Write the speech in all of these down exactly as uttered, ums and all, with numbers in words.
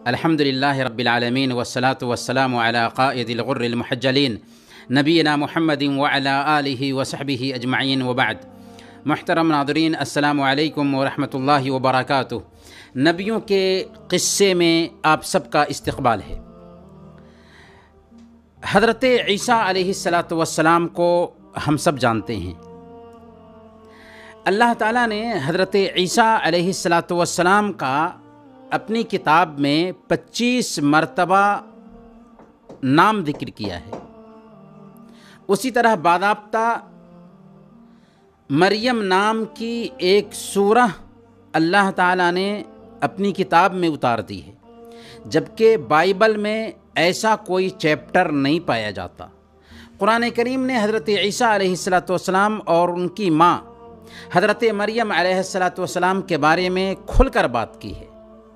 الحمد للہ رب العالمین والصلاة والسلام علی قائد الغر المحجلین نبینا محمد وعلی آلہ وصحبہ اجمعین وبعد۔ محترم ناظرین، السلام علیکم ورحمۃ اللہ وبرکاتہ۔ نبیوں کے قصے میں آپ سب کا استقبال ہے۔ حضرت عیسیٰ علیہ الصلاۃ والسلام کو ہم سب جانتے ہیں۔ اللہ تعالیٰ نے حضرت عیسیٰ علیہ الصلاۃ والسلام کا اپنی کتاب میں پچیس مرتبہ نام ذکر کیا ہے۔ اسی طرح باضابطہ مریم نام کی ایک سورہ اللہ تعالیٰ نے اپنی کتاب میں اتار دی ہے، جبکہ بائبل میں ایسا کوئی چیپٹر نہیں پایا جاتا۔ قرآن کریم نے حضرت عیسیٰ علیہ الصلاۃ والسلام اور ان کی ماں حضرت مریم علیہ الصلاۃ والسلام کے بارے میں کھل کر بات کی ہے۔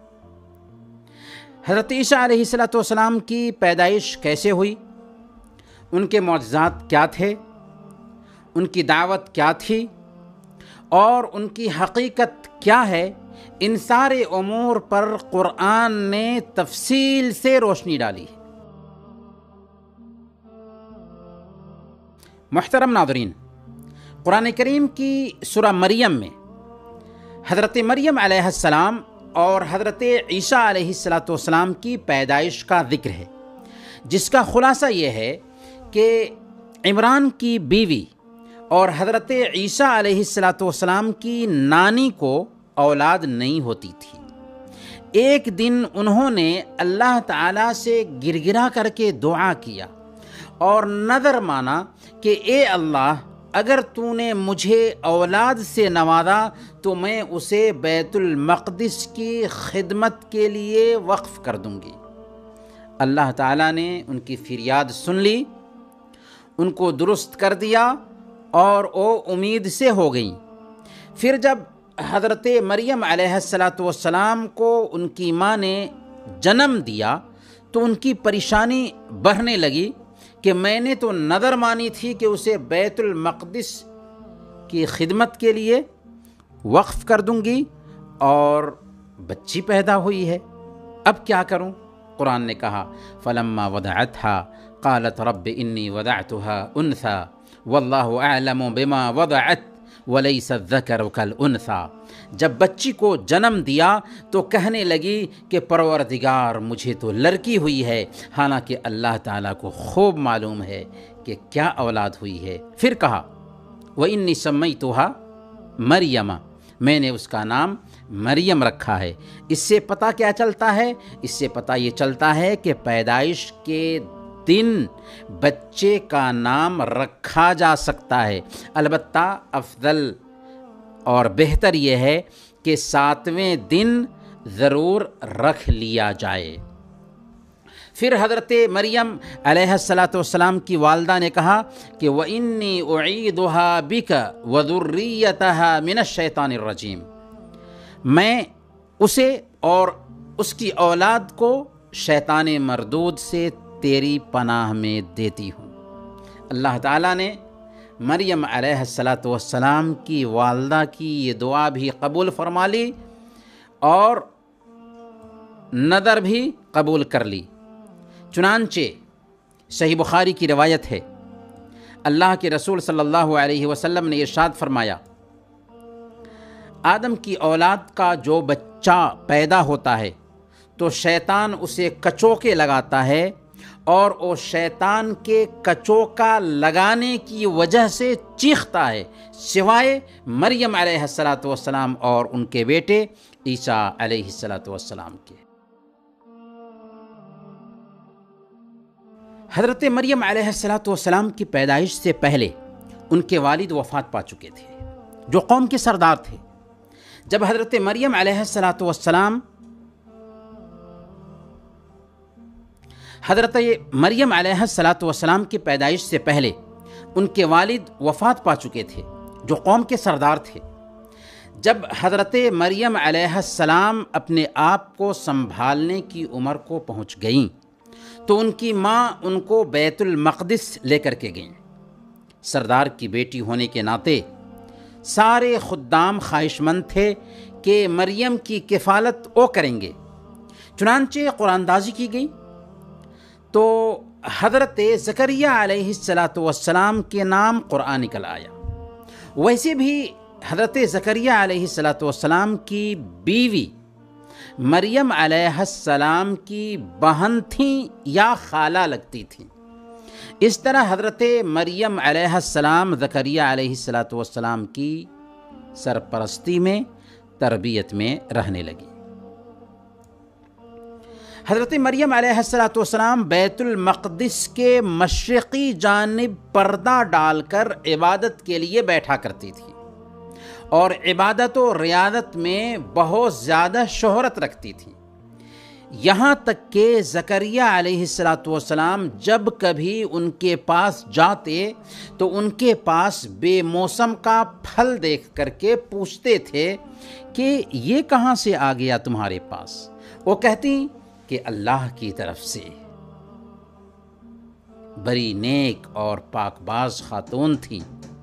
حضرت عیسیٰ علیہ الصلاۃ والسلام کی پیدائش کیسے ہوئی، ان کے معجزات کیا تھے، ان کی دعوت کیا تھی اور ان کی حقیقت کیا ہے، ان سارے امور پر قرآن نے تفصیل سے روشنی ڈالی ہے۔ محترم ناظرین، قرآن کریم کی سورہ مریم میں حضرت مریم علیہ السلام اور حضرت عیسیٰ علیہ الصلاۃ والسلام کی پیدائش کا ذکر ہے، جس کا خلاصہ یہ ہے کہ عمران کی بیوی اور حضرت عیسیٰ علیہ الصلاۃ والسلام کی نانی کو اولاد نہیں ہوتی تھی۔ ایک دن انہوں نے اللہ تعالیٰ سے گر گرا کر کے دعا کیا اور نذر مانا کہ اے اللہ، اگر تو نے مجھے اولاد سے نوازا تو میں اسے بیت المقدس کی خدمت کے لیے وقف کر دوں گی۔ اللہ تعالیٰ نے ان کی فریاد سن لی، ان کو درست کر دیا اور وہ امید سے ہو گئیں۔ پھر جب حضرت مریم علیہ الصلاۃ والسلام کو ان کی ماں نے جنم دیا تو ان کی پریشانی بڑھنے لگی کہ میں نے تو نذر مانی تھی کہ اسے بیت المقدس کی خدمت کے لیے وقف کر دوں گی اور بچی پیدا ہوئی ہے، اب کیا کروں؟ قرآن نے کہا فلما وضعتها قالت رب انی وضعتها انثى واللہ اعلم بما وضعت ولیس الذکر کالانثى۔ جب بچی کو جنم دیا تو کہنے لگی کہ پروردگار مجھے تو لڑکی ہوئی ہے، حالانکہ اللہ تعالیٰ کو خوب معلوم ہے کہ کیا اولاد ہوئی ہے۔ پھر کہا وَإِنِّي سَمَّيْتُهَا مَرْيَمَ، میں نے اس کا نام مریم رکھا ہے۔ اس سے پتہ کیا چلتا ہے؟ اس سے پتہ یہ چلتا ہے کہ پیدائش کے دن بچے کا نام رکھا جا سکتا ہے، البتہ افضل اور بہتر یہ ہے کہ ساتویں دن ضرور رکھ لیا جائے۔ پھر حضرت مریم علیہ الصلاۃ والسلام کی والدہ نے کہا کہ وَإِنِّي أُعِيدُهَا بِكَ وَذُرِّيَّتَهَا مِنَ الشَّيْطَانِ الرَّجِيمِ، میں اسے اور اس کی اولاد کو شیطان مردود سے تیری پناہ میں دیتی ہوں۔ اللہ تعالیٰ نے مریم علیہ الصلاۃ والسلام کی والدہ کی یہ دعا بھی قبول فرما لی اور نذر بھی قبول کر لی۔ چنانچہ صحیح بخاری کی روایت ہے، اللہ کے رسول صلی اللہ علیہ وسلم نے ارشاد فرمایا، آدم کی اولاد کا جو بچہ پیدا ہوتا ہے تو شیطان اسے کچوکے لگاتا ہے اور وہ شیطان کے کچوکا لگانے کی وجہ سے چیختا ہے، سوائے مریم علیہ الصلاۃ والسلام اور ان کے بیٹے عیسیٰ علیہ الصلاۃ والسلام کے۔ حضرت مریم علیہ الصلاۃ والسلام کی پیدائش سے پہلے ان کے والد وفات پا چکے تھے، جو قوم کے سردار تھے۔ جب حضرت مریم علیہ الصلاۃ والسلام حضرت مریم علیہ الصلاۃ والسلام کی پیدائش سے پہلے ان کے والد وفات پا چکے تھے، جو قوم کے سردار تھے۔ جب حضرت مریم علیہ السلام اپنے آپ کو سنبھالنے کی عمر کو پہنچ گئیں تو ان کی ماں ان کو بیت المقدس لے کر کے گئیں۔ سردار کی بیٹی ہونے کے ناطے سارے خدام خواہش مند تھے کہ مریم کی کفالت وہ کریں گے، چنانچہ قرآن اندازی کی گئی تو حضرت زکریا علیہ الصلاۃ والسلام کے نام قرآن نکل آیا۔ ویسے بھی حضرت زکریا علیہ الصلاۃ والسلام کی بیوی مریم علیہ السلام کی بہن تھیں یا خالہ لگتی تھیں۔ اس طرح حضرت مریم علیہ السلام زکریا علیہ الصلاۃ والسلام کی سرپرستی میں، تربیت میں رہنے لگی۔ حضرت مریم علیہ الصلاۃ والسلام بیت المقدس کے مشرقی جانب پردہ ڈال کر عبادت کے لیے بیٹھا کرتی تھی اور عبادت و ریاضت میں بہت زیادہ شہرت رکھتی تھی، یہاں تک کہ زکریا علیہ الصلاۃ والسلام جب کبھی ان کے پاس جاتے تو ان کے پاس بے موسم کا پھل دیکھ کر کے پوچھتے تھے کہ یہ کہاں سے آ گیا تمہارے پاس؟ وہ کہتی کہ اللہ کی طرف سے۔ بڑی نیک اور پاک باز خاتون تھی۔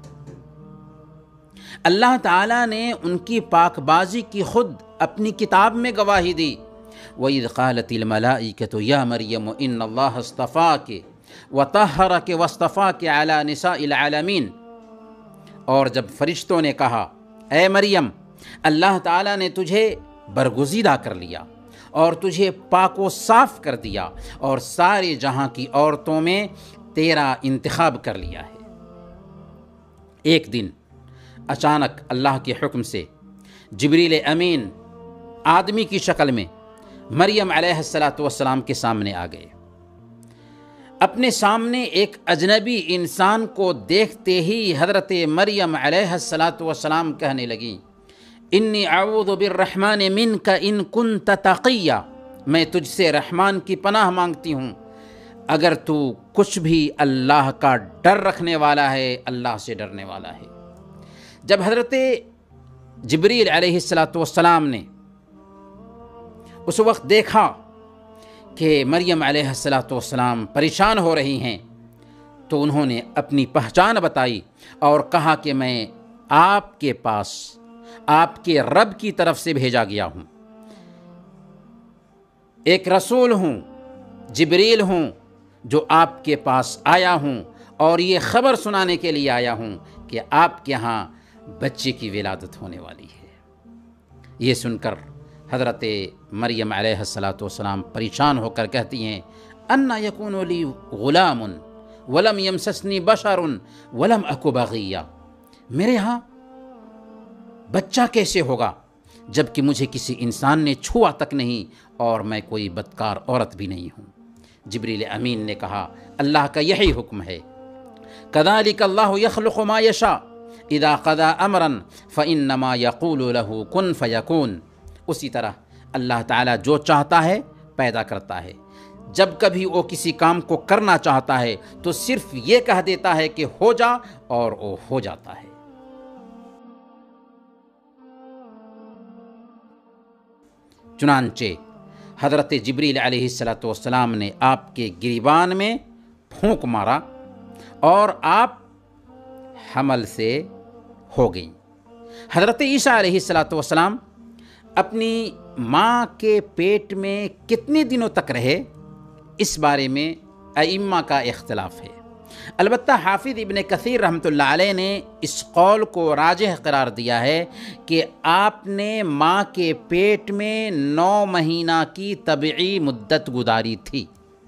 اللہ تعالیٰ نے ان کی پاک بازی کی خود اپنی کتاب میں گواہی دی۔ وَإِذْ قَالَتِ الْمَلَائِكَةُ يَا مَرْيَمُ إِنَّ اللَّهَ اصْطَفَاكِ وَطَهَّرَكِ وَاصْطَفَاكِ عَلَى نِسَاءِ الْعَالَمِينَ، اور جب فرشتوں نے کہا اے مریم، اللہ تعالیٰ نے تجھے برگزیدہ کر لیا اور تجھے پاک و صاف کر دیا اور سارے جہاں کی عورتوں میں تیرا انتخاب کر لیا ہے۔ ایک دن اچانک اللہ کے حکم سے جبریل امین آدمی کی شکل میں مریم علیہ الصلاۃ والسلام کے سامنے آ گئے۔ اپنے سامنے ایک اجنبی انسان کو دیکھتے ہی حضرت مریم علیہ الصلاۃ والسلام کہنے لگیں انی اعوذ بالرحمن منک ان کنت تقیا، میں تجھ سے رحمان کی پناہ مانگتی ہوں اگر تو کچھ بھی اللہ کا ڈر رکھنے والا ہے، اللہ سے ڈرنے والا ہے۔ جب حضرت جبریل علیہ الصلاۃ والسلام نے اس وقت دیکھا کہ مریم علیہ الصلاۃ والسلام پریشان ہو رہی ہیں تو انہوں نے اپنی پہچان بتائی اور کہا کہ میں آپ کے پاس آپ کے رب کی طرف سے بھیجا گیا ہوں، ایک رسول ہوں، جبریل ہوں جو آپ کے پاس آیا ہوں اور یہ خبر سنانے کے لیے آیا ہوں کہ آپ کے ہاں بچے کی ولادت ہونے والی ہے۔ یہ سن کر حضرت مریم علیہ الصلاۃ والسلام پریشان ہو کر کہتی ہیں انا یکون لی غلام ولم یمسسنی بشر ولم اک بغیہ، میرے ہاں بچہ کیسے ہوگا جبکہ مجھے کسی انسان نے چھوا تک نہیں اور میں کوئی بدکار عورت بھی نہیں ہوں۔ جبریل امین نے کہا اللہ کا یہی حکم ہے، کذالک اللہ یخلق ما یشاء اذا قضى امرا فانما یقول له کن فیکون، اسی طرح اللہ تعالیٰ جو چاہتا ہے پیدا کرتا ہے، جب کبھی وہ کسی کام کو کرنا چاہتا ہے تو صرف یہ کہہ دیتا ہے کہ ہو جا اور وہ ہو جاتا ہے۔ چنانچہ حضرت جبریل علیہ الصلاۃ والسلام نے آپ کے گریبان میں پھونک مارا اور آپ حمل سے ہو گئیں۔ حضرت عیسیٰ علیہ الصلاۃ والسلام اپنی ماں کے پیٹ میں کتنے دنوں تک رہے، اس بارے میں ائمہ کا اختلاف ہے۔ البتہ حافظ ابن کثیر رحمۃ اللہ علیہ نے اس قول کو راجح قرار دیا ہے کہ آپ نے ماں کے پیٹ میں نو مہینہ کی طبعی مدت گزاری تھی۔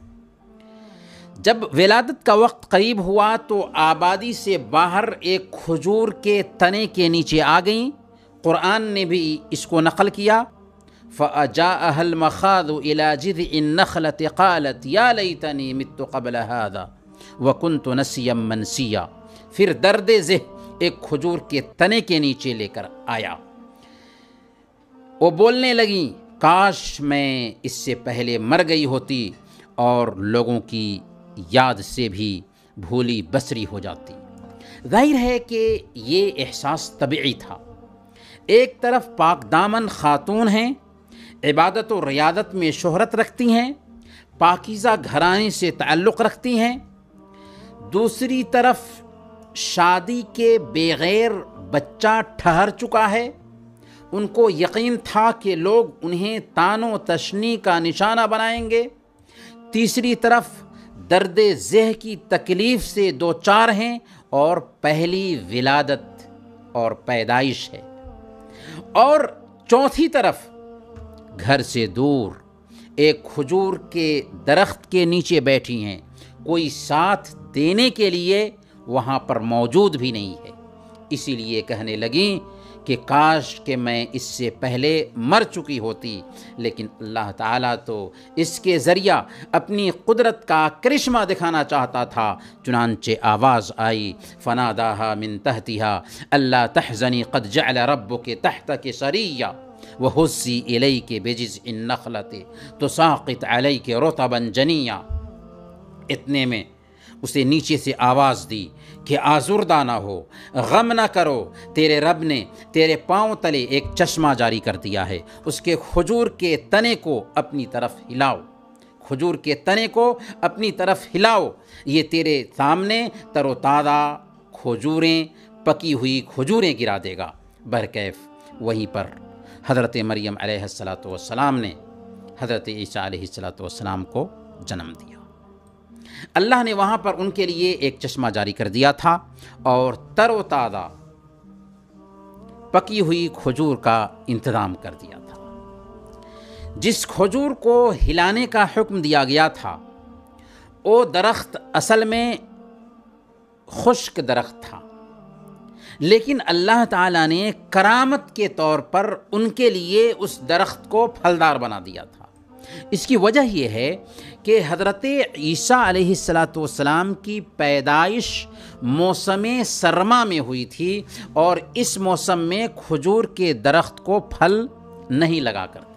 جب ولادت کا وقت قریب ہوا تو آبادی سے باہر ایک کھجور کے تنے کے نیچے آ گئیں۔ قرآن نے بھی اس کو نقل کیا، فَأَجَاءَهَا الْمَخَاضُ إِلَى جِذْعِ النَّخْلَةِ قَالَتْ يَا لَيْتَنِي مِتُّ قَبْلَ هَذَا وَكُنْتُ نَسِيًّا مَنْسِيًّا، پھر درد ذہ ایک کھجور کے تنے کے نیچے لے کر آیا۔ وہ بولنے لگیں کاش میں اس سے پہلے مر گئی ہوتی اور لوگوں کی یاد سے بھی بھولی بسری ہو جاتی۔ ظاہر ہے کہ یہ احساس طبعی تھا۔ ایک طرف پاک دامن خاتون ہیں، عبادت و ریاضت میں شہرت رکھتی ہیں، پاکیزہ گھرانے سے تعلق رکھتی ہیں، دوسری طرف شادی کے بغیر بچہ ٹھہر چکا ہے، ان کو یقین تھا کہ لوگ انہیں تان و تشنی کا نشانہ بنائیں گے، تیسری طرف درد ذہ کی تکلیف سے دوچار ہیں اور پہلی ولادت اور پیدائش ہے، اور چوتھی طرف گھر سے دور ایک کھجور کے درخت کے نیچے بیٹھی ہیں، کوئی ساتھ دینے کے لیے وہاں پر موجود بھی نہیں ہے۔ اسی لیے کہنے لگیں کہ کاش کہ میں اس سے پہلے مر چکی ہوتی، لیکن اللہ تعالیٰ تو اس کے ذریعہ اپنی قدرت کا کرشمہ دکھانا چاہتا تھا۔ چنانچہ آواز آئی، فناداها من تحتها الا تحزنی قد جعل ربک تحتک سریہ وہزی الیک بجذع النخلۃ تساقط علیک رطبا جنیا۔ اتنے میں اسے نیچے سے آواز دی کہ آزردہ نہ ہو، غم نہ کرو، تیرے رب نے تیرے پاؤں تلے ایک چشمہ جاری کر دیا ہے، اس کے کھجور کے تنے کو اپنی طرف ہلاؤ، کھجور کے تنے کو اپنی طرف ہلاؤ، یہ تیرے سامنے تر و تازہ کھجوریں، پکی ہوئی کھجوریں گرا دے گا۔ برکیف وہیں پر حضرت مریم علیہ الصلاۃ والسلام نے حضرت عیسیٰ علیہ الصلاۃ والسلام کو جنم دیا۔ اللہ نے وہاں پر ان کے لیے ایک چشمہ جاری کر دیا تھا اور تر و تازہ پکی ہوئی کھجور کا انتظام کر دیا تھا۔ جس کھجور کو ہلانے کا حکم دیا گیا تھا وہ درخت اصل میں خشک درخت تھا، لیکن اللہ تعالیٰ نے کرامت کے طور پر ان کے لیے اس درخت کو پھلدار بنا دیا تھا۔ اس کی وجہ یہ ہے کہ حضرت عیسیٰ علیہ الصلاۃ والسلام کی پیدائش موسم سرما میں ہوئی تھی، اور اس موسم میں کھجور کے درخت کو پھل نہیں لگا کرتا۔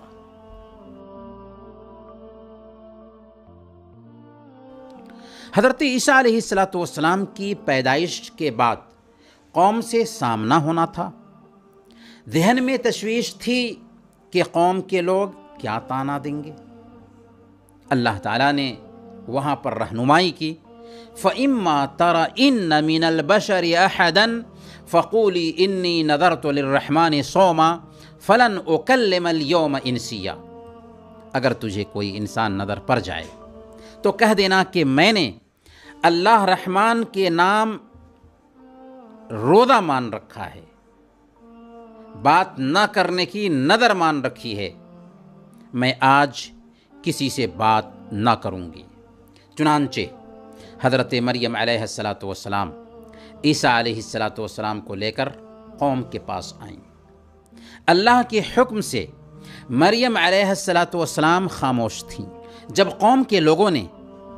حضرت عیسیٰ علیہ الصلاۃ والسلام کی پیدائش کے بعد قوم سے سامنا ہونا تھا، ذہن میں تشویش تھی کہ قوم کے لوگ کیا طعنہ دیں گے۔ اللہ تعالیٰ نے وہاں پر رہنمائی کی، فَإِمَّا تَرَئِنَّ مِنَ الْبَشَرِ أَحَدًا فَقُولِي إِنِّي نَذَرْتُ لِلرَّحْمَنِ صَوْمًا فَلَنْ أُكَلِّمَ الْيَوْمَ إِنْسِيًّا۔ اگر تجھے کوئی انسان نظر پڑ جائے تو کہہ دینا کہ میں نے اللہ رحمان کے نام روزہ مان رکھا ہے، بات نہ کرنے کی نظر مان رکھی ہے، میں آج کسی سے بات نہ کروں گی۔ چنانچہ حضرت مریم علیہ الصلاۃ والسلام عیسیٰ علیہ الصلاۃ والسلام کو لے کر قوم کے پاس آئیں۔ اللہ کے حکم سے مریم علیہ الصلاۃ والسلام خاموش تھیں۔ جب قوم کے لوگوں نے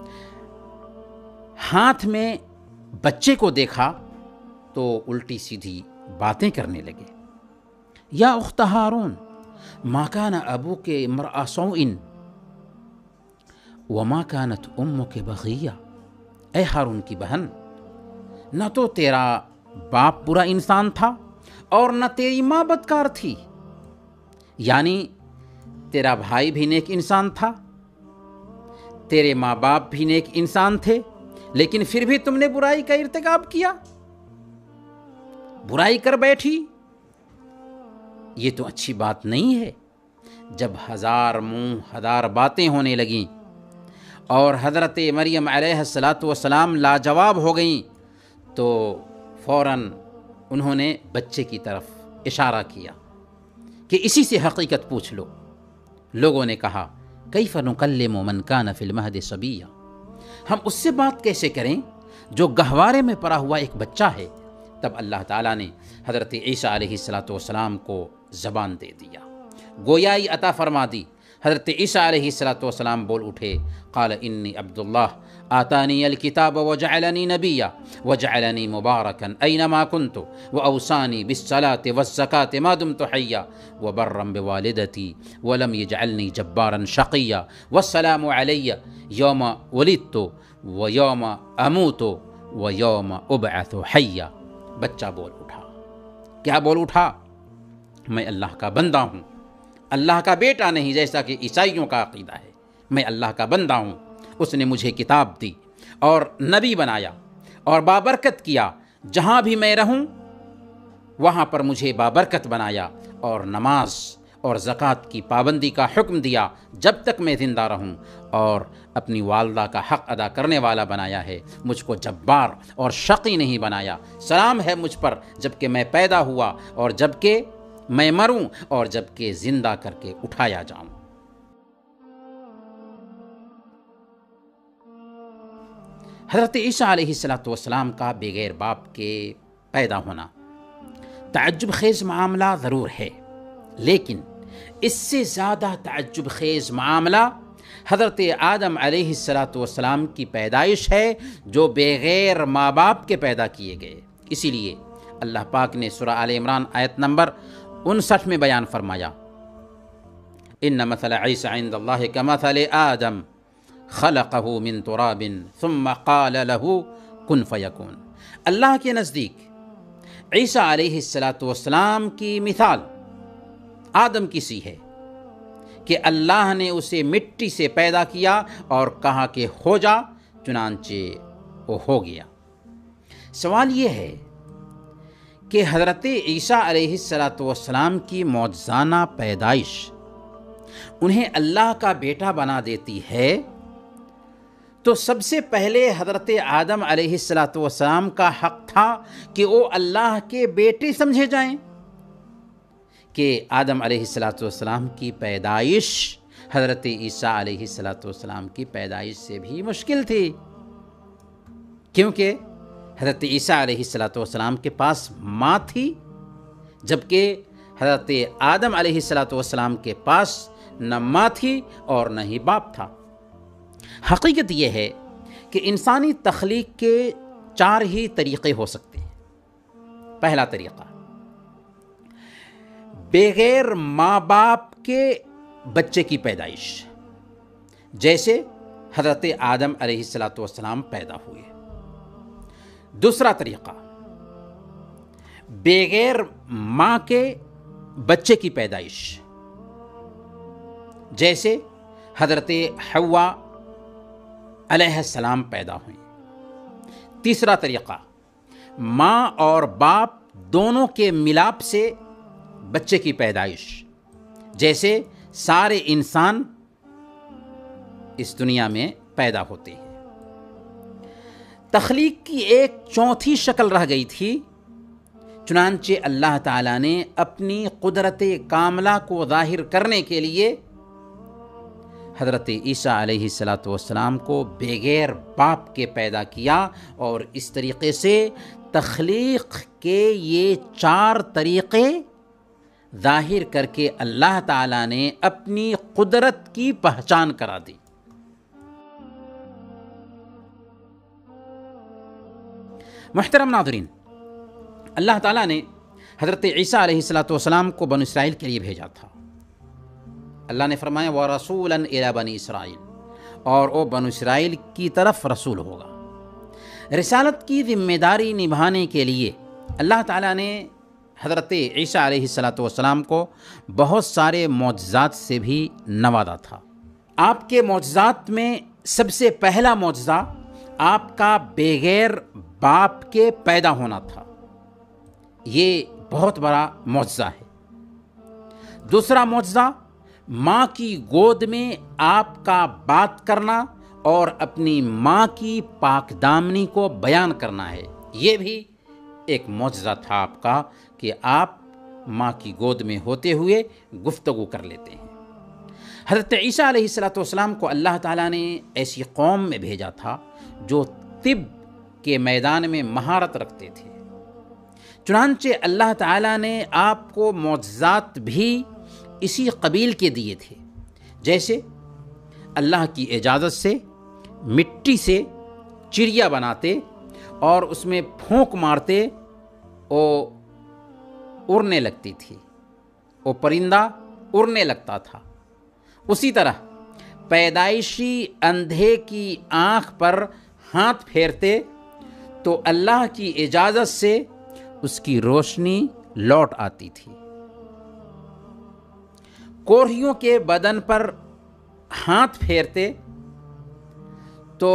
ہاتھ میں بچے کو دیکھا تو الٹی سیدھی باتیں کرنے لگے۔ یا اخت ہارون ما کان ابوک امرأ سوء وما کانت امک بغیہ۔ اے ہارون کی بہن، نہ تو تیرا باپ برا انسان تھا اور نہ تیری ماں بدکار تھی، یعنی تیرا بھائی بھی نیک انسان تھا، تیرے ماں باپ بھی نیک انسان تھے، لیکن پھر بھی تم نے برائی کا ارتکاب کیا، برائی کر بیٹھی۔ یہ تو اچھی بات نہیں ہے۔ جب ہزار منہ ہزار باتیں ہونے لگیں اور حضرت مریم علیہ الصلاۃ والسلام لاجواب ہو گئیں تو فوراً انہوں نے بچے کی طرف اشارہ کیا کہ اسی سے حقیقت پوچھ لو۔ لوگوں نے کہا کیف نکلم من کان فی المہد صبیا، ہم اس سے بات کیسے کریں جو گہوارے میں پڑا ہوا ایک بچہ ہے۔ تب اللہ تعالیٰ نے حضرت عیسیٰ علیہ الصلاۃ والسلام کو زبان دے دیا، گویائی عطا فرما دی۔ حضرت عیسیٰ علیہ الصلاۃ والسلام بول اٹھے، قال انی عبد اللہ آتانی الکتاب وجعلنی نبیا وجعلنی مبارکا اینما کنت واوصانی بالصلاة والزکاة ما دمت حیا وبرا بوالدتی ولم یجعلنی جبارا شقیا والسلام علی یوم ولدت ویوم اموت ویوم ابعث حیا۔ بچہ بول اٹھا، کیا بول اٹھا؟ میں اللہ کا بندہ ہوں، اللہ کا بیٹا نہیں، جیسا کہ عیسائیوں کا عقیدہ ہے۔ میں اللہ کا بندہ ہوں، اس نے مجھے کتاب دی اور نبی بنایا اور بابرکت کیا، جہاں بھی میں رہوں وہاں پر مجھے بابرکت بنایا اور نماز اور زکوٰۃ کی پابندی کا حکم دیا جب تک میں زندہ رہوں، اور اپنی والدہ کا حق ادا کرنے والا بنایا ہے، مجھ کو جبار اور شقی نہیں بنایا۔ سلام ہے مجھ پر جب کہ میں پیدا ہوا اور جب کہ میں مروں اور جب کہ زندہ کر کے اٹھایا جاؤں۔ حضرت عیسیٰ علیہ الصلوۃ والسلام کا بغیر باپ کے پیدا ہونا تعجب خیز معاملہ ضرور ہے، لیکن اس سے زیادہ تعجب خیز معاملہ حضرت آدم علیہ الصلوۃ والسلام کی پیدائش ہے، جو بغیر ماں باپ کے پیدا کیے گئے۔ اسی لیے اللہ پاک نے سورہ آل عمران آیت نمبر انسٹھ میں بیان فرمایا، ان مثل عیسیٰ عند اللہ کمثل آدم خلقہ من تراب ثم قال له کن فیکون۔ اللہ کے نزدیک عیسیٰ علیہ الصلوۃ والسلام کی مثال آدم کی سی ہے کہ اللہ نے اسے مٹی سے پیدا کیا اور کہا کہ ہو جا، چنانچہ وہ ہو گیا۔ سوال یہ ہے کہ حضرت عیسیٰ علیہ الصلوۃ والسلام کی معجزانہ پیدائش انہیں اللہ کا بیٹا بنا دیتی ہے، تو سب سے پہلے حضرت آدم علیہ الصلوۃ والسلام کا حق تھا کہ وہ اللہ کے بیٹے سمجھے جائیں، کہ آدم علیہ الصلوۃ والسلام کی پیدائش حضرت عیسیٰ علیہ الصلوۃ والسلام کی پیدائش سے بھی مشکل تھی، کیونکہ حضرت عیسیٰ علیہ الصلوۃ والسلام کے پاس ماں تھی، جبکہ حضرت آدم علیہ الصلوۃ والسلام کے پاس نہ ماں تھی اور نہ ہی باپ تھا۔ حقیقت یہ ہے کہ انسانی تخلیق کے چار ہی طریقے ہو سکتے ہیں۔ پہلا طریقہ، بغیر ماں باپ کے بچے کی پیدائش، جیسے حضرت آدم علیہ الصلوۃ والسلام پیدا ہوئے۔ دوسرا طریقہ، بغیر ماں کے بچے کی پیدائش، جیسے حضرت حوا علیہ السلام پیدا ہوئیں۔ تیسرا طریقہ، ماں اور باپ دونوں کے ملاپ سے بچے کی پیدائش، جیسے سارے انسان اس دنیا میں پیدا ہوتے ہیں۔ تخلیق کی ایک چوتھی شکل رہ گئی تھی، چنانچہ اللہ تعالیٰ نے اپنی قدرت کاملہ کو ظاہر کرنے کے لیے حضرت عیسیٰ علیہ الصلوۃ والسلام کو بغیر باپ کے پیدا کیا، اور اس طریقے سے تخلیق کے یہ چار طریقے ظاہر کر کے اللہ تعالیٰ نے اپنی قدرت کی پہچان کرا دی۔ محترم ناظرین، اللہ تعالیٰ نے حضرت عیسیٰ علیہ الصلوۃ والسلام کو بنو اسرائیل کے لیے بھیجا تھا۔ اللہ نے فرمایا وَرَسُولًا إِلَى بَنِي إِسرائیل، اور وہ بنو اسرائیل کی طرف رسول ہوگا۔ رسالت کی ذمہ داری نبھانے کے لیے اللہ تعالیٰ نے حضرت عیسیٰ علیہ الصلوۃ والسلام کو بہت سارے معجزات سے بھی نوازا تھا۔ آپ کے معجزات میں سب سے پہلا معجزہ آپ کا بغیر باپ کے پیدا ہونا تھا، یہ بہت بڑا معجزہ ہے۔ دوسرا معجزہ، ماں کی گود میں آپ کا بات کرنا اور اپنی ماں کی پاک دامنی کو بیان کرنا ہے، یہ بھی ایک معجزہ تھا آپ کا کہ آپ ماں کی گود میں ہوتے ہوئے گفتگو کر لیتے ہیں۔ حضرت عیسیٰ علیہ الصلوۃ والسلام کو اللہ تعالیٰ نے ایسی قوم میں بھیجا تھا جو طب کے میدان میں مہارت رکھتے تھے، چنانچہ اللہ تعالیٰ نے آپ کو معجزات بھی اسی قبیل کے دیے تھے، جیسے اللہ کی اجازت سے مٹی سے چڑیا بناتے اور اس میں پھونک مارتے، وہ اڑنے لگتی تھی، وہ پرندہ اڑنے لگتا تھا۔ اسی طرح پیدائشی اندھے کی آنکھ پر ہاتھ پھیرتے تو اللہ کی اجازت سے اس کی روشنی لوٹ آتی تھی۔ کوڑھیوں کے بدن پر ہاتھ پھیرتے تو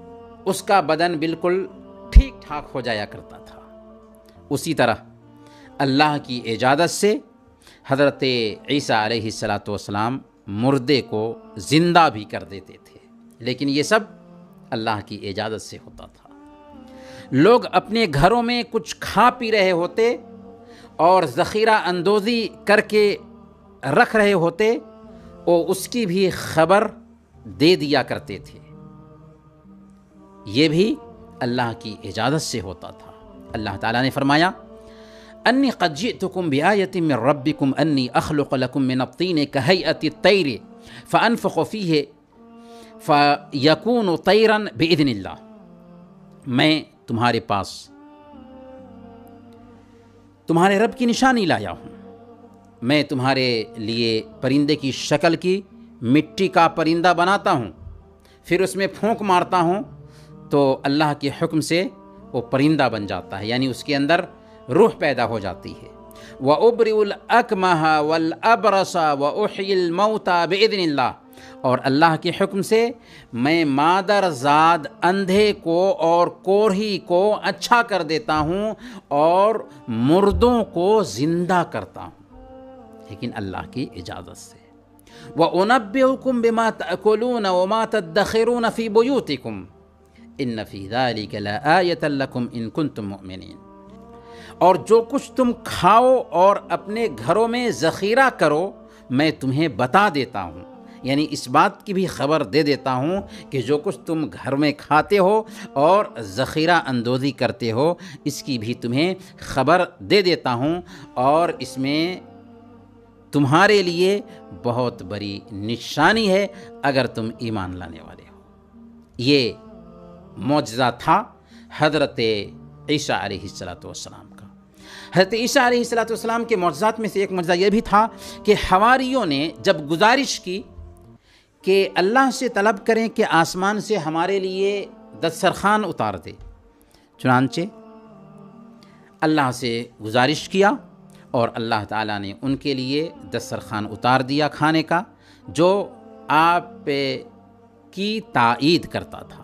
اس کا بدن بالکل ٹھیک ٹھاک ہو جایا کرتا تھا۔ اسی طرح اللہ کی اجازت سے حضرت عیسیٰ علیہ الصلاۃ والسلام مردے کو زندہ بھی کر دیتے تھے، لیکن یہ سب اللہ کی اجازت سے ہوتا تھا۔ لوگ اپنے گھروں میں کچھ کھا پی رہے ہوتے اور ذخیرہ اندوزی کر کے رکھ رہے ہوتے، اور اس کی بھی خبر دے دیا کرتے تھے، یہ بھی اللہ کی اجازت سے ہوتا تھا۔ اللہ تعالیٰ نے فرمایا انی قد جئتکم بآیۃ من ربکم انی اخلق لکم من الطین کہیئۃ الطیر فانفخ فیہ فیکون طیرا باذن اللہ، میں تمہارے پاس تمہارے رب کی نشانی لایا ہوں، میں تمہارے لیے پرندے کی شکل کی مٹی کا پرندہ بناتا ہوں، پھر اس میں پھونک مارتا ہوں تو اللہ کے حکم سے وہ پرندہ بن جاتا ہے، یعنی اس کے اندر روح پیدا ہو جاتی ہے۔ وَأُبْرِئُ الْأَكْمَحَ وَالْأَبْرَصَ وَأُحْيِي الْمَوْتَى بِإِذْنِ اللہ، اور اللہ کے حکم سے میں مادر زاد اندھے کو اور کوڑھی کو اچھا کر دیتا ہوں اور مردوں کو زندہ کرتا ہوں، لیکن اللہ کی اجازت سے۔ وَأُنَبِّئُكُم بِمَا تَأْكُلُونَ وَمَا تَدَّخِرُونَ فِي بُيُوتِكُمْ إِنَّ فِي ذَلِكَ لَآيَةً لَكُمْ إِن كُنتُم مُؤْمِنِينَ، اور جو کچھ تم کھاؤ اور اپنے گھروں میں ذخیرہ کرو میں تمہیں بتا دیتا ہوں، یعنی اس بات کی بھی خبر دے دیتا ہوں کہ جو کچھ تم گھر میں کھاتے ہو اور ذخیرہ اندوزی کرتے ہو اس کی بھی تمہیں خبر دے دیتا ہوں، اور اس میں تمہارے لیے بہت بڑی نشانی ہے اگر تم ایمان لانے والے ہو۔ یہ معجزہ تھا حضرت عیسیٰ علیہ الصلاۃ والسلام کا۔ حضرت عیسیٰ علیہ الصلاۃ والسلام کے معجزات میں سے ایک معجزہ یہ بھی تھا کہ حواریوں نے جب گزارش کی کہ اللہ سے طلب کریں کہ آسمان سے ہمارے لیے دسترخوان اتار دے، چنانچہ اللہ سے گزارش کیا اور اللہ تعالیٰ نے ان کے لیے دسترخوان اتار دیا کھانے کا، جو آپ کی تائید کرتا تھا۔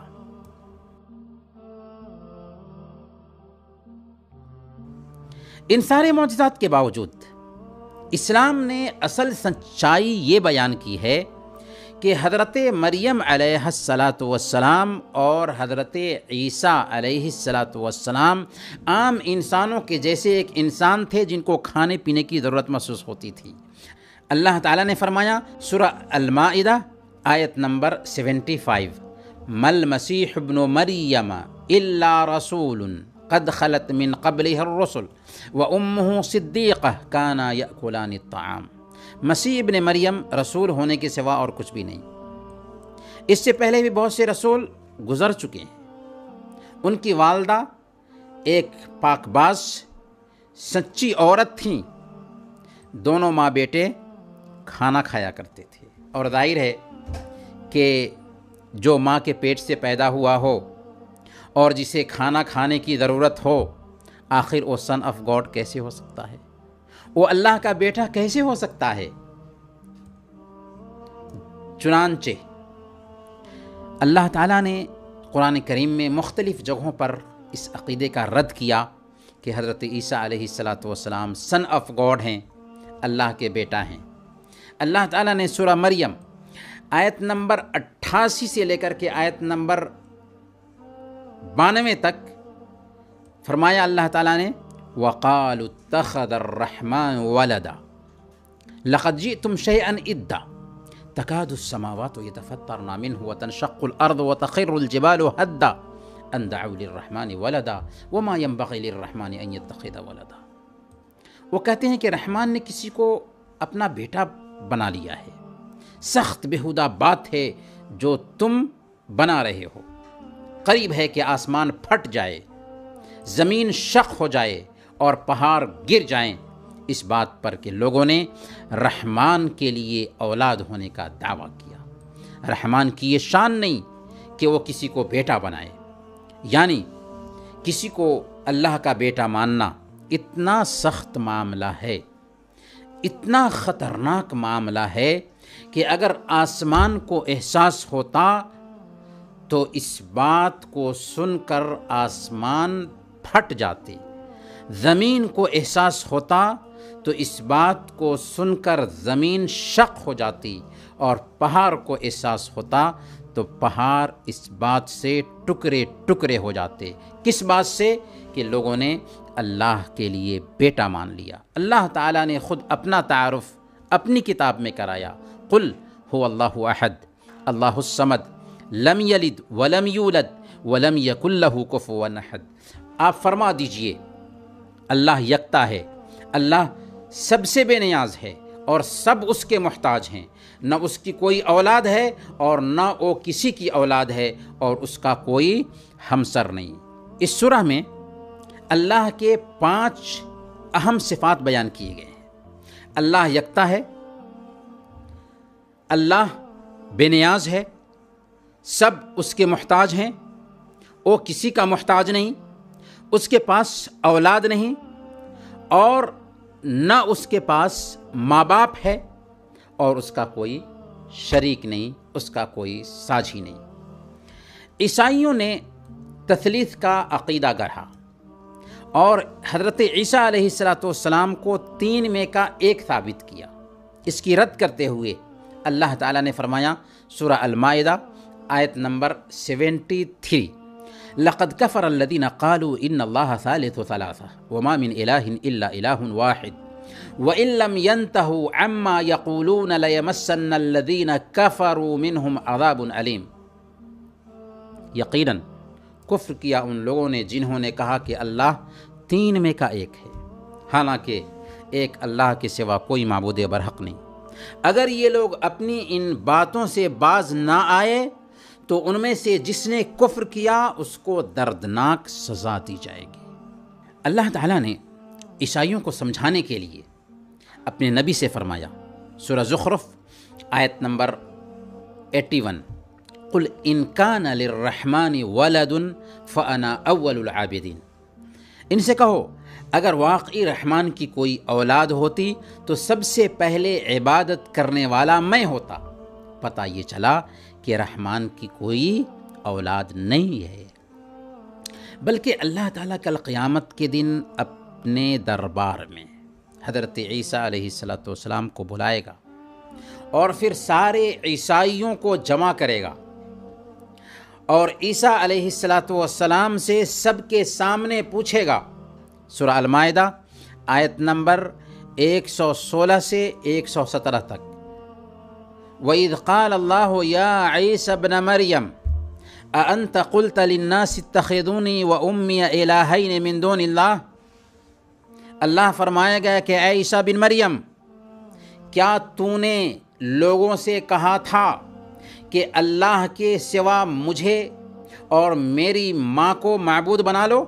ان سارے معجزات کے باوجود اسلام نے اصل سچائی یہ بیان کی ہے کہ حضرت مریم علیہ الصلاۃ والسلام اور حضرت عیسیٰ علیہ الصلاۃ والسلام عام انسانوں کے جیسے ایک انسان تھے جن کو کھانے پینے کی ضرورت محسوس ہوتی تھی۔ اللہ تعالیٰ نے فرمایا سورہ المائدہ آیت نمبر سیونٹی فائیو، مل مسیح ابن مریم الا رسول قد خلت من قبلہ الرسل وامہ صدیقہ کانا یأکلان الطعام، مسیح ابن مریم رسول ہونے کے سوا اور کچھ بھی نہیں۔ اس سے پہلے بھی بہت سے رسول گزر چکے ہیں۔ ان کی والدہ ایک پاک باز سچی عورت تھیں، دونوں ماں بیٹے کھانا کھایا کرتے تھے، اور ظاہر ہے کہ جو ماں کے پیٹ سے پیدا ہوا ہو اور جسے کھانا کھانے کی ضرورت ہو، آخر وہ سن آف گاڈ کیسے ہو سکتا ہے؟ وہ اللہ کا بیٹا کیسے ہو سکتا ہے؟ چنانچہ اللہ تعالیٰ نے قرآن کریم میں مختلف جگہوں پر اس عقیدے کا رد کیا کہ حضرت عیسیٰ علیہ الصلاۃ والسلام سن آف گاڈ ہیں، اللہ کے بیٹا ہیں۔ اللہ تعالیٰ نے سورہ مریم آیت نمبر اٹھاسی سے لے کر کے آیت نمبر بانوے تک فرمایا، اللہ تعالیٰ نے وَقَالُوا اتَّخَذَ الرَّحْمَنُ وَلَدًا لَقَدْ جِئْتُمْ شَيْئًا إِدًّا تَكَادُ السَّمَاوَاتُ يَتَفَطَّرْنَ مِنْهُ وَتَنشَقُّ الْأَرْضُ وَتَخِرُّ الْجِبَالُ هَدًّا أَن دَعَوْا لِلرَّحْمَنِ وَلَدًا وَمَا يَنبَغِي لِلرَّحْمَنِ أَن يَتَّخِذَ وَلَدًا۔ وہ کہتے ہیں کہ رحمان نے کسی کو اپنا بیٹا بنا لیا ہے، سخت بےہودہ بات ہے جو تم بنا رہے ہو۔ قریب ہے کہ آسمان پھٹ جائے، زمین شق ہو جائے اور پہاڑ گر جائیں اس بات پر کہ لوگوں نے رحمان کے لیے اولاد ہونے کا دعویٰ کیا۔ رحمان کی یہ شان نہیں کہ وہ کسی کو بیٹا بنائے، یعنی کسی کو اللہ کا بیٹا ماننا اتنا سخت معاملہ ہے، اتنا خطرناک معاملہ ہے کہ اگر آسمان کو احساس ہوتا تو اس بات کو سن کر آسمان پھٹ جاتے، زمین کو احساس ہوتا تو اس بات کو سن کر زمین شق ہو جاتی، اور پہاڑ کو احساس ہوتا تو پہاڑ اس بات سے ٹکڑے ٹکڑے ہو جاتے۔ کس بات سے؟ کہ لوگوں نے اللہ کے لیے بیٹا مان لیا۔ اللہ تعالیٰ نے خود اپنا تعارف اپنی کتاب میں کرایا، قل هو اللہ احد اللہ الصمد لم یلد ولم یولد ولم یکن لہ کفوا احد۔ آپ فرما دیجئے اللہ یکتا ہے، اللہ سب سے بے نیاز ہے اور سب اس کے محتاج ہیں، نہ اس کی کوئی اولاد ہے اور نہ وہ کسی کی اولاد ہے، اور اس کا کوئی ہمسر نہیں۔ اس سورہ میں اللہ کے پانچ اہم صفات بیان کیے گئے ہیں۔ اللہ یکتا ہے، اللہ بے نیاز ہے، سب اس کے محتاج ہیں، وہ کسی کا محتاج نہیں، اس کے پاس اولاد نہیں، اور نہ اس کے پاس ماں باپ ہے، اور اس کا کوئی شریک نہیں، اس کا کوئی ساجھی نہیں۔ عیسائیوں نے تثلیث کا عقیدہ گڑھا اور حضرت عیسیٰ علیہ الصلاۃ والسلام کو تین میں کا ایک ثابت کیا۔ اس کی رد کرتے ہوئے اللہ تعالیٰ نے فرمایا سورہ المائدہ آیت نمبر سیونٹی تھری، لقد كفر الذين قالوا ان الله ثالث ثلاثة وما من اله الا اله واحد وان لم ينتهوا عما يقولون ليمسن الذين كفروا منهم عذاب عليم۔ یقیناً کفر کیا ان لوگوں نے جنہوں نے کہا کہ اللہ تین میں کا ایک ہے، حالانکہ ایک اللہ کے سوا کوئی معبود برحق نہیں۔ اگر یہ لوگ اپنی ان باتوں سے باز نہ آئے تو ان میں سے جس نے کفر کیا اس کو دردناک سزا دی جائے گی۔ اللہ تعالیٰ نے عیسائیوں کو سمجھانے کے لیے اپنے نبی سے فرمایا سورہ زخرف آیت نمبر اٹھاسی، قل ان کان للرحمن ولد فانا اول العابدین۔ ان سے کہو اگر واقعی رحمان کی کوئی اولاد ہوتی تو سب سے پہلے عبادت کرنے والا میں ہوتا۔ پتہ یہ چلا کہ رحمان کی کوئی اولاد نہیں ہے، بلکہ اللہ تعالیٰ کل قیامت کے دن اپنے دربار میں حضرت عیسیٰ علیہ الصلاۃ والسلام کو بلائے گا اور پھر سارے عیسائیوں کو جمع کرے گا، اور عیسیٰ علیہ الصلاۃ والسلام سے سب کے سامنے پوچھے گا۔ سورہ المائدہ آیت نمبر ایک سو سولہ سے ایک سو سترہ تک، وَإِذْ قَالَ اللَّهُ يَا عِيسَى ابْنَ مَرْيَمَ أَأَنْتَ قُلْتَ لِلنَّاسِ اتَّخِذُونِي وَأُمِّيَ إِلَٰهَيْنِ مِن دُونِ اللَّهِ۔ اللہ فرمائے گا کہ اے عیسیٰ بن مریم، کیا تو نے لوگوں سے کہا تھا کہ اللہ کے سوا مجھے اور میری ماں کو معبود بنا لو؟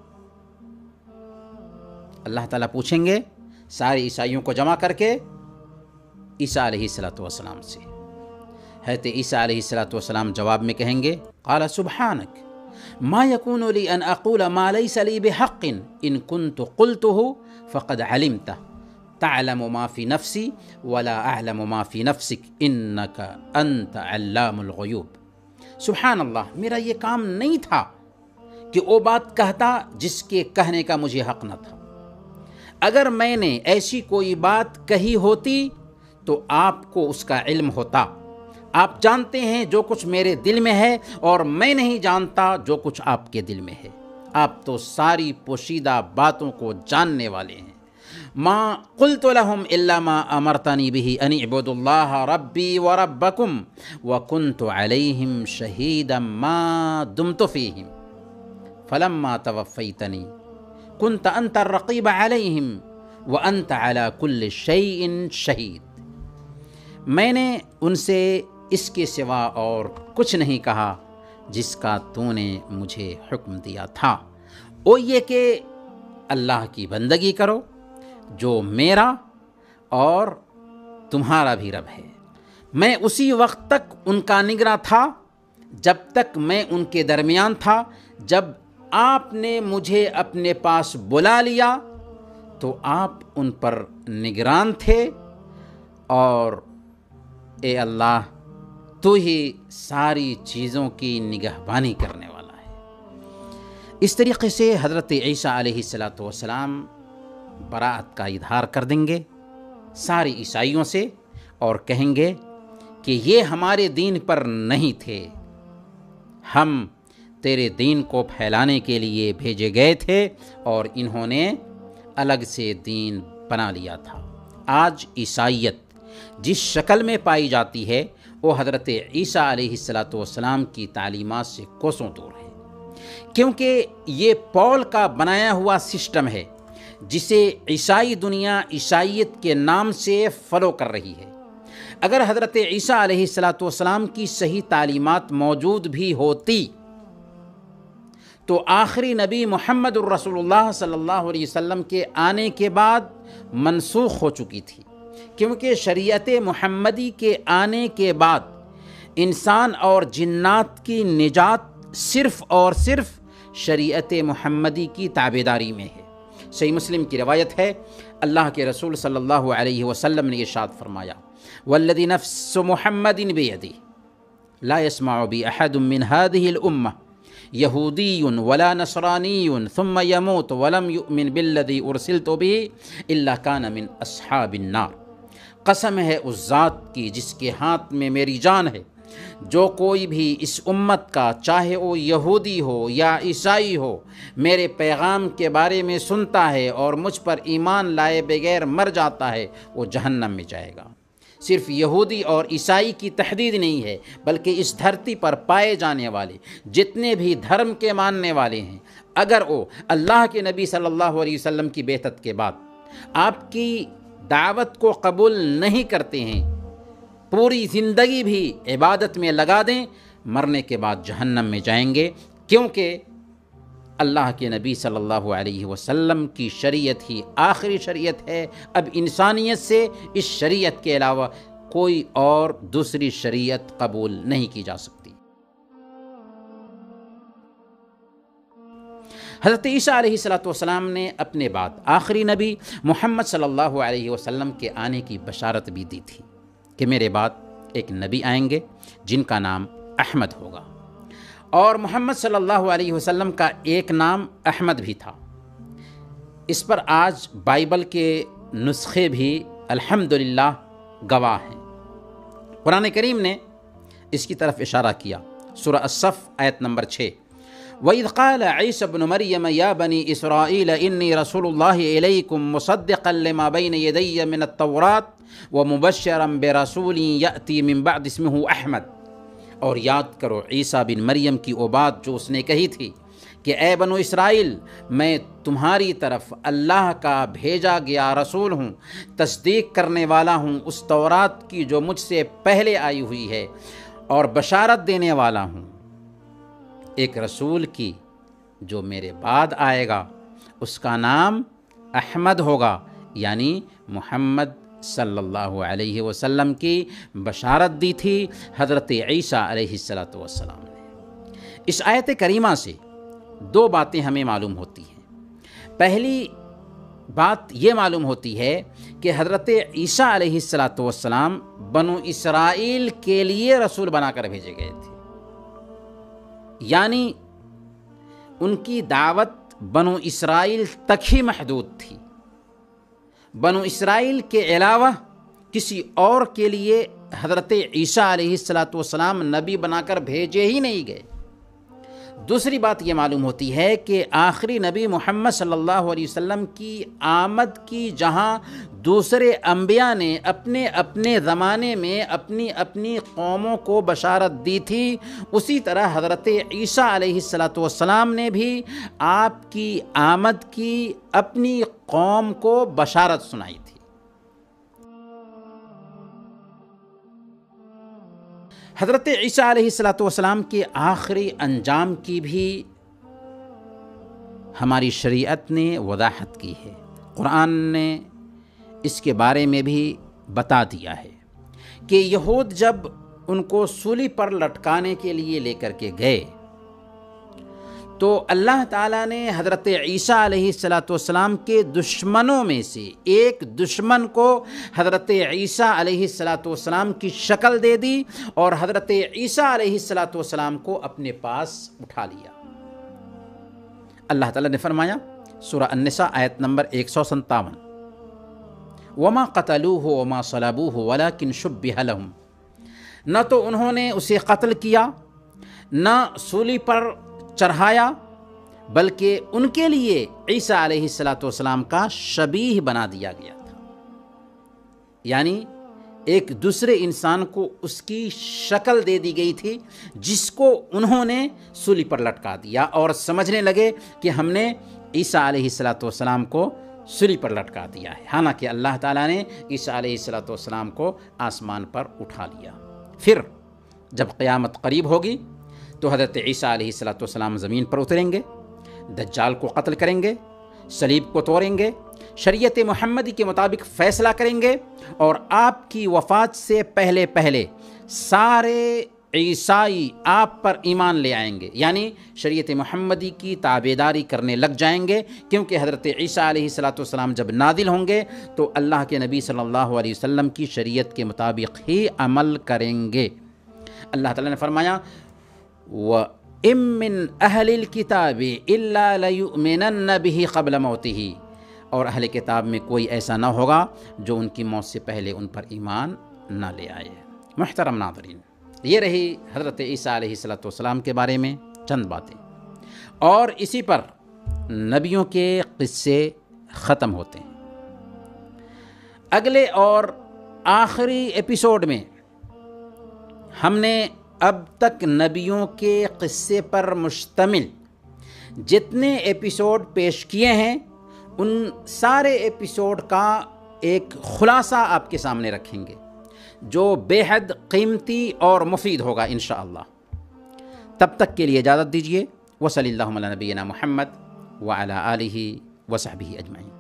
اللہ تعالیٰ پوچھیں گے سارے عیسائیوں کو جمع کر کے عیسیٰ علیہ الصلاۃ والسلام سے۔ حضرت عیسیٰ علیہ الصلاۃ والسلام جواب میں کہیں گے قال سبحانک ما یکون لی ان اقول ما لیس لی بحق ان کنت قلته فقد علمتہ تعلم ما فی نفسی ولا اعلم ما فی نفسک انک انت علام الغیوب۔ سبحان اللہ، میرا یہ کام نہیں تھا کہ وہ بات کہتا جس کے کہنے کا مجھے حق نہ تھا۔ اگر میں نے ایسی کوئی بات کہی ہوتی تو آپ کو اس کا علم ہوتا۔ آپ جانتے ہیں جو کچھ میرے دل میں ہے اور میں نہیں جانتا جو کچھ آپ کے دل میں ہے۔ آپ تو ساری پوشیدہ باتوں کو جاننے والے ہیں۔ ما قلت لهم الا ما امرتنی به ان اعبدوا الله ربی وربکم وکنت علیہم شہیدا ما دمت فیہم فلما توفیتنی كنت انت الرقیب علیہم وانت على كل شیء شہید۔ میں نے ان سے اس کے سوا اور کچھ نہیں کہا جس کا تو نے مجھے حکم دیا تھا، وہ یہ کہ اللہ کی بندگی کرو جو میرا اور تمہارا بھی رب ہے۔ میں اسی وقت تک ان کا نگراں تھا جب تک میں ان کے درمیان تھا۔ جب آپ نے مجھے اپنے پاس بلا لیا تو آپ ان پر نگران تھے، اور اے اللہ تو ہی ساری چیزوں کی نگہبانی کرنے والا ہے۔ اس طریقے سے حضرت عیسیٰ علیہ الصلاۃ والسلام براءت کا اظہار کر دیں گے سارے عیسائیوں سے اور کہیں گے کہ یہ ہمارے دین پر نہیں تھے، ہم تیرے دین کو پھیلانے کے لیے بھیجے گئے تھے اور انہوں نے الگ سے دین بنا لیا تھا۔ آج عیسائیت جس شکل میں پائی جاتی ہے وہ حضرت عیسیٰ علیہ الصلاۃ والسلام کی تعلیمات سے کوسوں دور ہے، کیونکہ یہ پول کا بنایا ہوا سسٹم ہے جسے عیسائی دنیا عیسائیت کے نام سے فالو کر رہی ہے۔ اگر حضرت عیسیٰ علیہ الصلاۃ والسلام کی صحیح تعلیمات موجود بھی ہوتی تو آخری نبی محمد الرسول اللہ صلی اللہ علیہ وسلم کے آنے کے بعد منسوخ ہو چکی تھی، کیونکہ شریعت محمدی کے آنے کے بعد انسان اور جنات کی نجات صرف اور صرف شریعت محمدی کی تابعداری میں ہے۔ صحیح مسلم کی روایت ہے، اللہ کے رسول صلی اللہ علیہ وسلم نے ارشاد فرمایا، والذی نفس محمد بیدی لا يسمع بی احد من هذه الامہ یہودی ولا نصرانی ثم يموت ولم يؤمن بالذی ارسلت به الا کان من اصحاب النار۔ قسم ہے اس ذات کی جس کے ہاتھ میں میری جان ہے، جو کوئی بھی اس امت کا چاہے وہ یہودی ہو یا عیسائی ہو میرے پیغام کے بارے میں سنتا ہے اور مجھ پر ایمان لائے بغیر مر جاتا ہے وہ جہنم میں جائے گا۔ صرف یہودی اور عیسائی کی تحدید نہیں ہے، بلکہ اس دھرتی پر پائے جانے والے جتنے بھی دھرم کے ماننے والے ہیں، اگر وہ اللہ کے نبی صلی اللہ علیہ وسلم کی بعثت کے بعد آپ کی دعوت کو قبول نہیں کرتے ہیں، پوری زندگی بھی عبادت میں لگا دیں، مرنے کے بعد جہنم میں جائیں گے، کیونکہ اللہ کے نبی صلی اللہ علیہ وسلم کی شریعت ہی آخری شریعت ہے۔ اب انسانیت سے اس شریعت کے علاوہ کوئی اور دوسری شریعت قبول نہیں کی جا سکتی۔ حضرت عیسیٰ علیہ الصلاۃ والسلام نے اپنے بعد آخری نبی محمد صلی اللہ علیہ وسلم کے آنے کی بشارت بھی دی تھی کہ میرے بعد ایک نبی آئیں گے جن کا نام احمد ہوگا، اور محمد صلی اللہ علیہ وسلم کا ایک نام احمد بھی تھا۔ اس پر آج بائبل کے نسخے بھی الحمدللہ گواہ ہیں۔ قرآن کریم نے اس کی طرف اشارہ کیا، سورہ الصف آیت نمبر چھ، وَإِذْ قَالَ عِيسَى ابْنُ مَرْيَمَ يَا بَنِي إِسْرَائِيلَ إِنِّي رَسُولُ اللَّهِ إِلَيْكُمْ مُصَدِّقًا لِمَا بَيْنَ يَدَيَّ مِنَ التَّوْرَاةِ وَمُبَشِّرًا بِرَسُولٍ يَأْتِي مِن بَعْدِ اسْمُهُ احمد۔ اور یاد کرو عیسیٰ بن مریم کی وہ بات جو اس نے کہی تھی کہ اے بنو اسرائیل، میں تمہاری طرف اللہ کا بھیجا گیا رسول ہوں، تصدیق کرنے والا ہوں اس تورات کی جو مجھ سے پہلے آئی ہوئی ہے، اور بشارت دینے والا ہوں ایک رسول کی جو میرے بعد آئے گا، اس کا نام احمد ہوگا، یعنی محمد صلی اللہ علیہ وسلم کی بشارت دی تھی حضرت عیسیٰ علیہ الصلاۃ والسلام نے۔ اس آیت کریمہ سے دو باتیں ہمیں معلوم ہوتی ہیں۔ پہلی بات یہ معلوم ہوتی ہے کہ حضرت عیسیٰ علیہ الصلاۃ والسلام بنو اسرائیل کے لیے رسول بنا کر بھیجے گئے تھے، یعنی ان کی دعوت بنو اسرائیل تک ہی محدود تھی۔ بنو اسرائیل کے علاوہ کسی اور کے لیے حضرت عیسیٰ علیہ الصلاۃ والسلام نبی بنا کر بھیجے ہی نہیں گئے۔ دوسری بات یہ معلوم ہوتی ہے کہ آخری نبی محمد صلی اللہ علیہ وسلم کی آمد کی جہاں دوسرے انبیاء نے اپنے اپنے زمانے میں اپنی اپنی قوموں کو بشارت دی تھی، اسی طرح حضرت عیسیٰ علیہ الصلاۃ والسلام نے بھی آپ کی آمد کی اپنی قوم کو بشارت سنائی تھی۔ حضرت عیسیٰ علیہ الصلاۃ والسلام کے آخری انجام کی بھی ہماری شریعت نے وضاحت کی ہے، قرآن نے اس کے بارے میں بھی بتا دیا ہے کہ یہود جب ان کو سولی پر لٹکانے کے لیے لے کر کے گئے تو اللہ تعالیٰ نے حضرت عیسیٰ علیہ الصلاۃ والسلام کے دشمنوں میں سے ایک دشمن کو حضرت عیسیٰ علیہ الصلاۃ والسلام کی شکل دے دی اور حضرت عیسیٰ علیہ الصلاۃ والسلام کو اپنے پاس اٹھا لیا۔ اللہ تعالیٰ نے فرمایا سورہ النساء آیت نمبر ایک سو ستاون، وما قتلوہ وما صلبوہ ولکن شبہ لہم، نہ تو انہوں نے اسے قتل کیا نہ سولی پر چڑھایا، بلکہ ان کے لیے عیسیٰ علیہ الصلاۃ والسلام کا شبیہ بنا دیا گیا تھا، یعنی ایک دوسرے انسان کو اس کی شکل دے دی گئی تھی جس کو انہوں نے سولی پر لٹکا دیا اور سمجھنے لگے کہ ہم نے عیسیٰ علیہ الصلاۃ والسلام کو سولی پر لٹکا دیا ہے، حالانکہ اللہ تعالیٰ نے عیسیٰ علیہ الصلاۃ والسلام کو آسمان پر اٹھا لیا۔ پھر جب قیامت قریب ہوگی تو حضرت عیسیٰ علیہ الصلاۃ والسلام زمین پر اتریں گے، دجال کو قتل کریں گے، صلیب کو توڑیں گے، شریعت محمدی کے مطابق فیصلہ کریں گے، اور آپ کی وفات سے پہلے پہلے سارے عیسائی آپ پر ایمان لے آئیں گے، یعنی شریعت محمدی کی تابعداری کرنے لگ جائیں گے، کیونکہ حضرت عیسیٰ علیہ الصلاۃ والسلام جب نازل ہوں گے تو اللہ کے نبی صلی اللہ علیہ وسلم کی شریعت کے مطابق ہی عمل کریں گے۔ اللہ تعالیٰ نے فرمایا وَإِن مِّنْ أَهْلِ الْكِتَابِ إِلَّا لَيُؤْمِنَنَّ بِهِ قَبْلَ مَوْتِهِ، اور اہل کتاب میں کوئی ایسا نہ ہوگا جو ان کی موت سے پہلے ان پر ایمان نہ لے آئے۔ محترم ناظرین، یہ رہی حضرت عیسیٰ علیہ الصلاۃ والسلام کے بارے میں چند باتیں، اور اسی پر نبیوں کے قصے ختم ہوتے ہیں۔ اگلے اور آخری ایپیسوڈ میں ہم نے اب تک نبیوں کے قصے پر مشتمل جتنے ایپیسوڈ پیش کیے ہیں ان سارے ایپیسوڈ کا ایک خلاصہ آپ کے سامنے رکھیں گے جو بے حد قیمتی اور مفید ہوگا انشاءاللہ۔ تب تک کے لیے اجازت دیجیے۔ وصلی اللہ علی نبینا محمد وعلی آلہ وصحبہ اجمعین۔